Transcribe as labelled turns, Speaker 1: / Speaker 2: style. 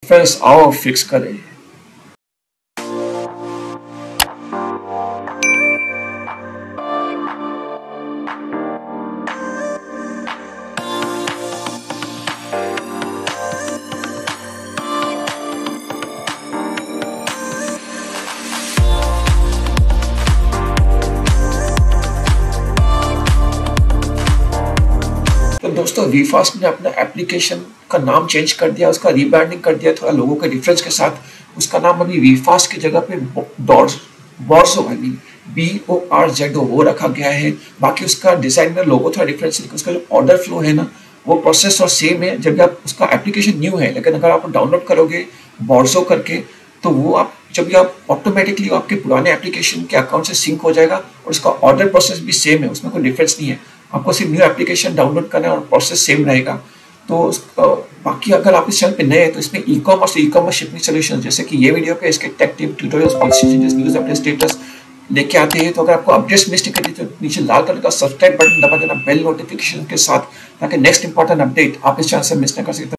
Speaker 1: Friends आओ fix करें। तो दोस्तों वीफास्ट ने अपना एप्लीकेशन का नाम चेंज कर दिया, उसका रीब्रांडिंग कर दिया थोड़ा लोगों के डिफरेंस के साथ। उसका नाम अभी वीफास्ट की जगह पे बोर्जो आई मीन BORZO वो रखा गया है। बाकी उसका डिजाइन में लोगो थोड़ा डिफरेंस है, उसका जो ऑर्डर फ्लो है ना वो प्रोसेस और सेम है। जब आप उसका एप्लीकेशन न्यू है, लेकिन अगर आप डाउनलोड करोगे बोर्जो करके तो वो आप जब भी आप ऑटोमेटिकली आपके पुराने एप्लीकेशन के अकाउंट से सिंक हो जाएगा और उसका ऑर्डर प्रोसेस भी सेम है, उसमें कोई डिफरेंस नहीं है। आपको सिर्फ न्यू एप्लीकेशन डाउनलोड करना है और प्रोसेस सेम रहेगा। तो बाकी अगर आप इस चैनल पे नए हैं तो इसमें ई कॉमर्स शिपिंग सोल्यूशन जैसे कि ये वीडियो पे इसके tech tip tutorials news update status लेके आते हैं। तो अगर आपको अपडेट्स मिस नहीं करनी तो नीचे लाल कलर का सब्सक्राइब बटन दबा देना बेल नोटिफिकेशन के साथ, ताकि नेक्स्ट इंपॉर्टेंट अपडेट आप इस चैनल से मिस न कर सकते।